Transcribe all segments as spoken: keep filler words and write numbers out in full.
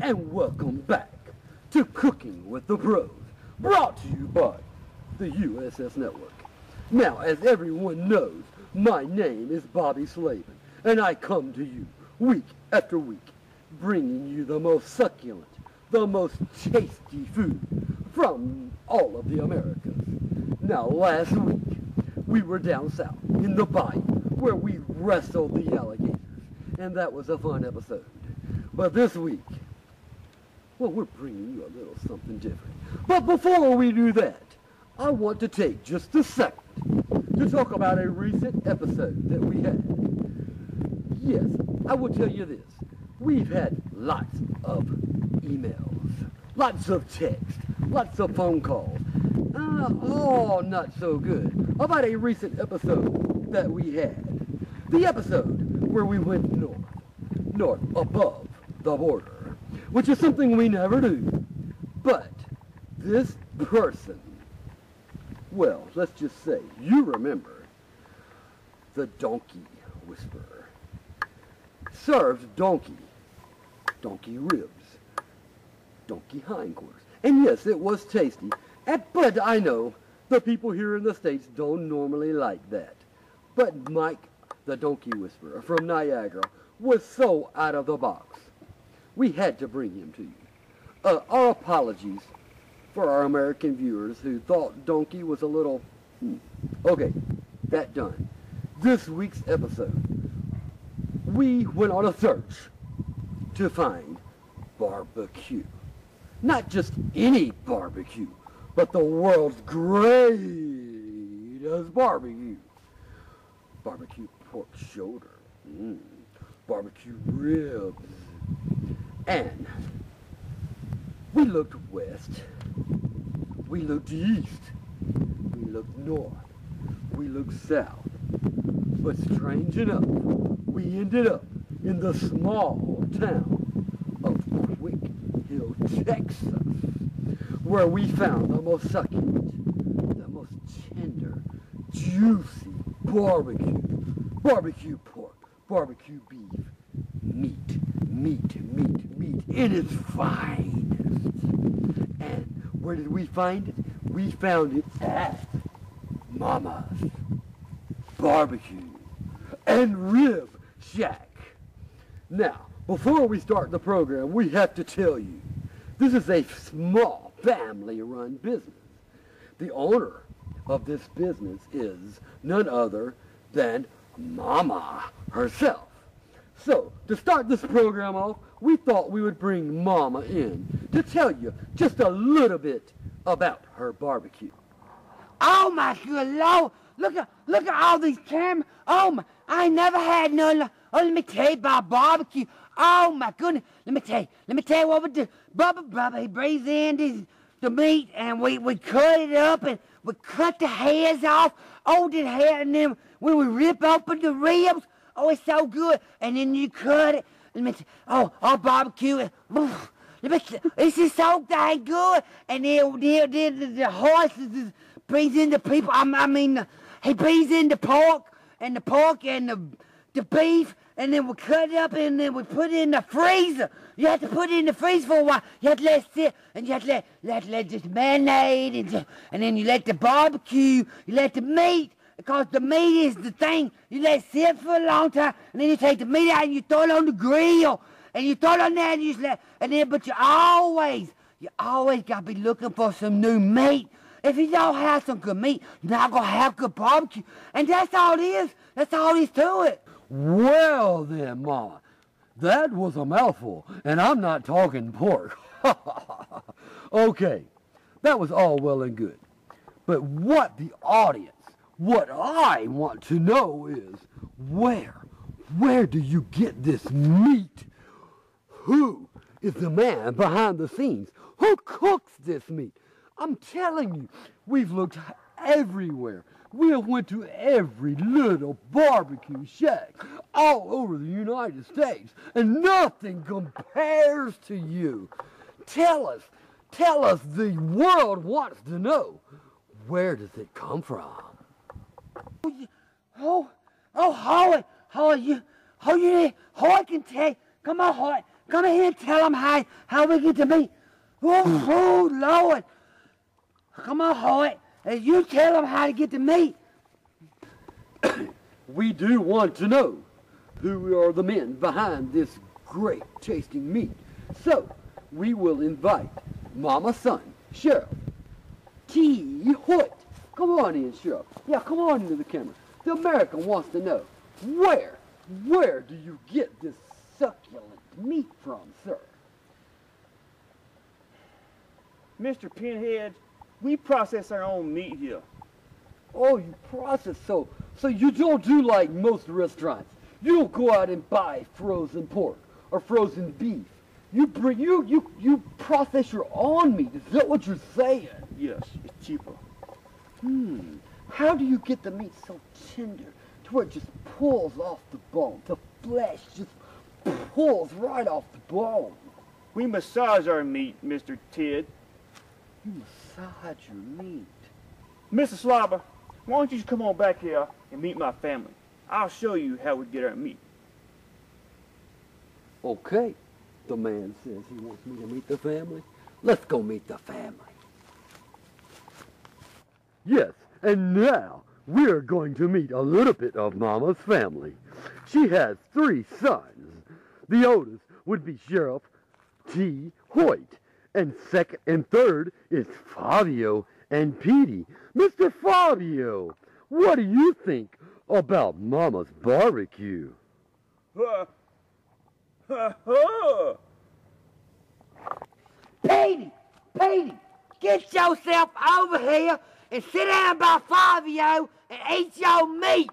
and welcome back to Cooking with the Pros, brought to you by the U S S Network. Now, as everyone knows, my name is Bobby Slavin, and I come to you week after week, bringing you the most succulent, the most tasty food from all of the Americas. Now, last week, we were down south in the bayou where we wrestled the alligators, and that was a fun episode. But this week, well, we're bringing you a little something different. But before we do that, I want to take just a second to talk about a recent episode that we had. Yes, I will tell you this. We've had lots of emails, lots of text, lots of phone calls, uh, all not so good, about a recent episode that we had. The episode where we went north, north above the border, which is something we never do. But this person, well, let's just say, you remember, the Donkey Whisperer, served donkey, donkey ribs, donkey hindquarters. And yes, it was tasty, and, but I know the people here in the States don't normally like that. But Mike, the Donkey Whisperer from Niagara, was so out of the box. We had to bring him to you. Uh, our apologies for our American viewers who thought donkey was a little, hmm. Okay, that done. This week's episode, we went on a search to find barbecue. Not just any barbecue, but the world's greatest barbecue. Barbecue pork shoulder, mm. barbecue ribs, and we looked west, we looked east, we looked north, we looked south, but strange enough, we ended up in the small town of Quick Hill, Texas, where we found the most succulent, the most tender, juicy barbecue, barbecue pork, barbecue beef, meat, meat, meat, meat in its finest. And where did we find it? We found it at Mama's Barbecue and Rib Shack. Now, before we start the program, we have to tell you, this is a small family-run business. The owner of this business is none other than Mama herself. So, to start this program off, we thought we would bring Mama in to tell you just a little bit about her barbecue. Oh my good Lord! Look at look at all these cameras. Oh my! I never had none. Oh, let me tell you about barbecue. Oh my goodness! Let me tell you. Let me tell you what we do. Bubba Bubba, he brings in this, the meat, and we we cut it up, and we cut the heads off. Oh, the hair, and then when we rip open the ribs, oh, it's so good. And then you cut it. Let me. T- oh, our barbecue. Is, oof, let me. T- it's just so dang good. And then then, then the, the horses is, brings in the people. I, I mean, uh, he brings in the pork and the pork and the the beef. And then we cut it up and then we put it in the freezer. You have to put it in the freezer for a while. You have to let it sit and you have to let let let just marinate and just, and then you let the barbecue. You let the meat. Because the meat is the thing. You let it sit for a long time, and then you take the meat out and you throw it on the grill, and you throw it on there and you just let, and then, but you always, you always got to be looking for some new meat. If you don't have some good meat, you're not going to have good barbecue. And that's all it is. That's all there is to it. Well then, Mama, that was a mouthful, and I'm not talking pork. Okay, that was all well and good. But what the audience, what I want to know is, where, where do you get this meat? Who is the man behind the scenes? Who cooks this meat? I'm telling you, we've looked everywhere. We have went to every little barbecue shack all over the United States, and nothing compares to you. Tell us, tell us, the world wants to know, where does it come from? Oh, oh, Howard, Howard, you, oh, you, Howard can tell. Come on, Howard. Come here and tell them how, how we get to meet. Oh, oh, Lord. Come on, Hoyt. And you tell them how to get to meet. We do want to know who are the men behind this great tasting meat. So, we will invite Mama's son, Sheriff T. Hoyt. Come on in, Sheriff. Yeah, come on into the camera. The American wants to know, where, where do you get this succulent meat from, sir? Mister Pinhead, we process our own meat here. Oh, you process, so, so you don't do like most restaurants. You don't go out and buy frozen pork or frozen beef. You bring, you, you, you process your own meat. Is that what you're saying? Yes, it's cheaper. Hmm. How do you get the meat so tender to where it just pulls off the bone? The flesh just pulls right off the bone. We massage our meat, Mister Ted. You massage your meat. Mister Slobber, why don't you just come on back here and meet my family? I'll show you how we get our meat. Okay. The man says he wants me to meet the family. Let's go meet the family. Yes, and now we're going to meet a little bit of Mama's family. She has three sons. The oldest would be Sheriff T. Hoyt, and second and third is Fabio and Petey. Mister Fabio, what do you think about Mama's barbecue? Uh, uh, uh. Petey, Petey, get yourself over here and sit down by Fabio and eat your meat.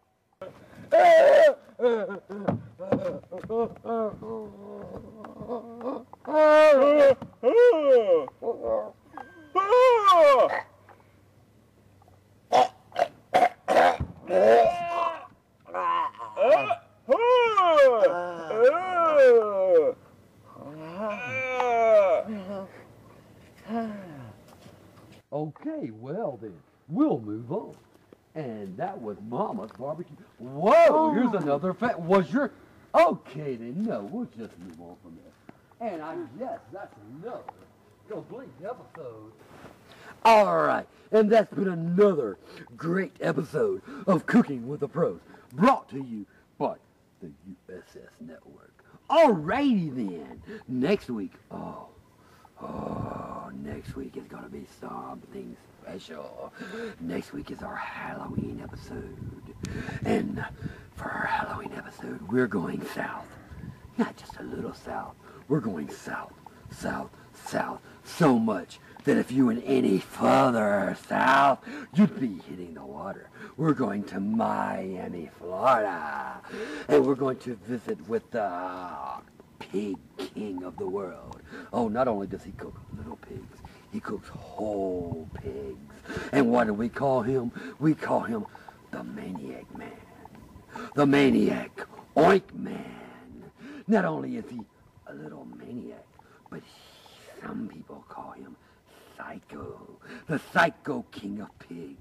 Okay, well then, we'll move on. And that was Mama's barbecue. Whoa, here's another fact. Was your... Okay then, no, we'll just move on from there. And I guess that's another complete episode. All right, and that's been another great episode of Cooking with the Pros, brought to you by the U S S Network. Alrighty then, next week, oh, oh, next week is gonna be something special. Next week is our Halloween episode, and for our Halloween episode, we're going south. Not just a little south, we're going south, south, south, so much that if you went any further south, you'd be hitting the water. We're going to Miami, Florida, and we're going to visit with the pig king of the world. Oh, not only does he cook little pigs, he cooks whole pigs. And what do we call him? We call him the Maniac Man. The Maniac Oink Man. Not only is he a little maniac, but some people call him Psycho, the Psycho King of Pigs.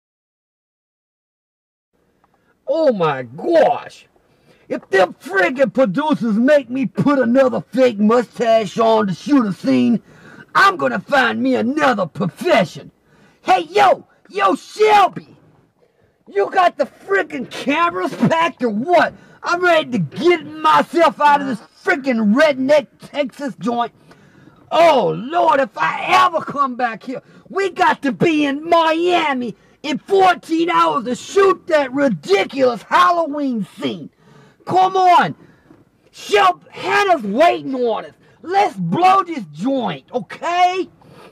Oh my gosh! If them friggin' producers make me put another fake mustache on to shoot a scene, I'm gonna find me another profession. Hey yo, yo Shelby! You got the friggin' cameras packed or what? I'm ready to get myself out of this friggin' redneck Texas joint. Oh, Lord, if I ever come back here, we got to be in Miami in fourteen hours to shoot that ridiculous Halloween scene. Come on. Shelp, Hannah's waiting on us. Let's blow this joint, okay?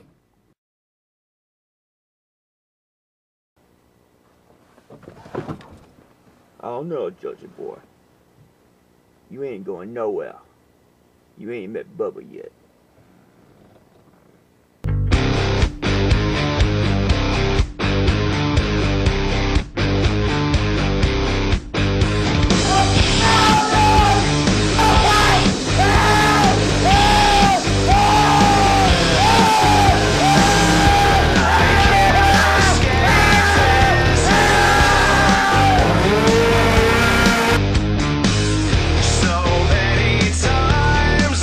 I don't know, Judgy boy. You ain't going nowhere. You ain't met Bubba yet. So many times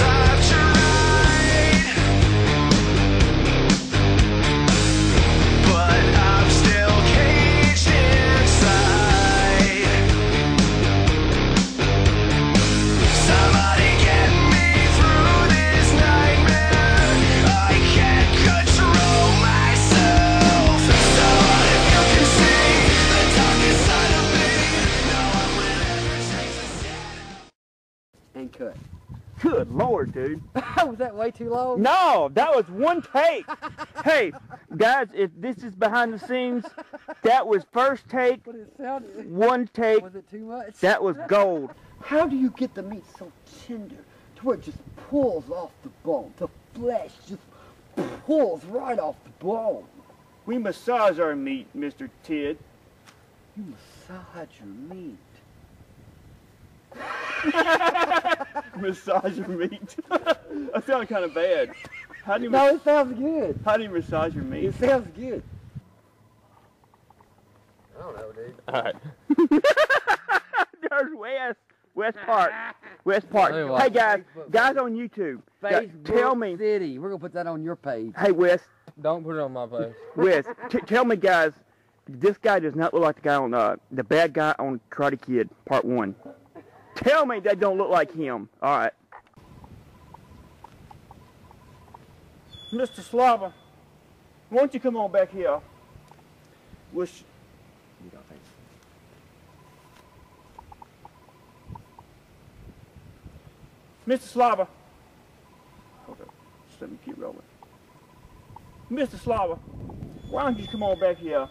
forward, dude. Was that way too long? No, that was one take. Hey, guys, if this is behind the scenes, that was first take, But it sounded... one take. Was it too much? That was gold. How do you get the meat so tender to where it just pulls off the bone? The flesh just pulls right off the bone. We massage our meat, Mister Tid. You massage your meat. Massage your meat. That sounded kind of bad. How do you No, it sounds good. how do you massage your meat? It sounds good. I don't know, dude. All right. There's Wes. West Park. West Park. Hey, watch Hey guys, Facebook. guys on YouTube. Facebook Tell me. City. We're gonna put that on your page. Hey Wes, Don't put it on my page. Wes, t tell me guys, this guy does not look like the guy on uh, the bad guy on Karate Kid Part One. Tell me they don't look like him. All right. Mister Slava, why don't you come on back here? Wish. Mister Slava. Hold up. Just let me keep rolling. Mister Slava, why don't you come on back here?